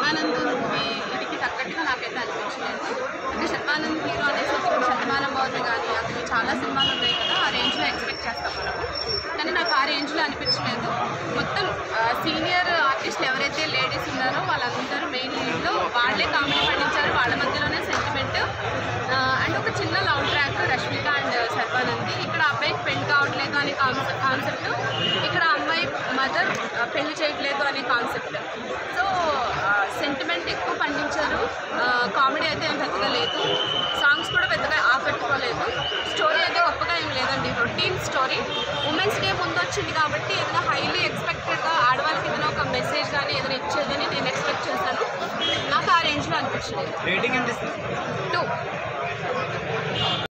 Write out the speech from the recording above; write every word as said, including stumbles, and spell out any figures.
Sharwanand movie ఇదికి తగ్గట్టుగా నాకైతే అనిపించలేదు. అంటే శర్వానంద్ హీరో అనేసరికి ఇప్పుడు శతమానం భవతి కానీ అతనికి చాలా సినిమాలు ఉన్నాయి కదా, ఆ రేంజ్లో ఎక్స్పెక్ట్ చేస్తాం మనము. కానీ నాకు ఆ రేంజ్లో అనిపించలేదు. మొత్తం సీనియర్ ఆర్టిస్టులు ఎవరైతే లేడీస్ ఉన్నారో వాళ్ళందరూ మెయిన్ లీడ్లో వాళ్ళే కామెడీ పండించారు. వాళ్ళ మధ్యలోనే సెంటిమెంట్ అండ్ ఒక చిన్న లవ్ ట్రాక్ రష్మిక అండ్ శర్వానంద్ది. ఇక్కడ అబ్బాయికి పెళ్లి కావట్లేదు అనే కాన్సెప్ట్, ఇక్కడ అమ్మాయి మదర్ పెళ్లి చేయట్లేదు అనే కాన్సెప్ట్. సో సెంటిమెంట్ ఎక్కువ పండించారు. కామెడీ అయితే ఏం పెద్దగా లేదు, సాంగ్స్ కూడా పెద్దగా ఆకట్టుకోలేదు. స్టోరీ అయితే గొప్పగా ఏం లేదండి, రొటీన్ స్టోరీ. ఉమెన్స్ డే ముందు వచ్చింది కాబట్టి ఏదైనా హైలీ ఎక్స్పెక్టెడ్గా ఆడవాళ్ళకి ఏదైనా ఒక మెసేజ్ కానీ ఏదైనా ఇచ్చేదని నేను ఎక్స్పెక్ట్ చేశాను. నాకు ఆ రేంజ్లో అనిపించలేదు. రేటింగ్ ఎంత? టూ.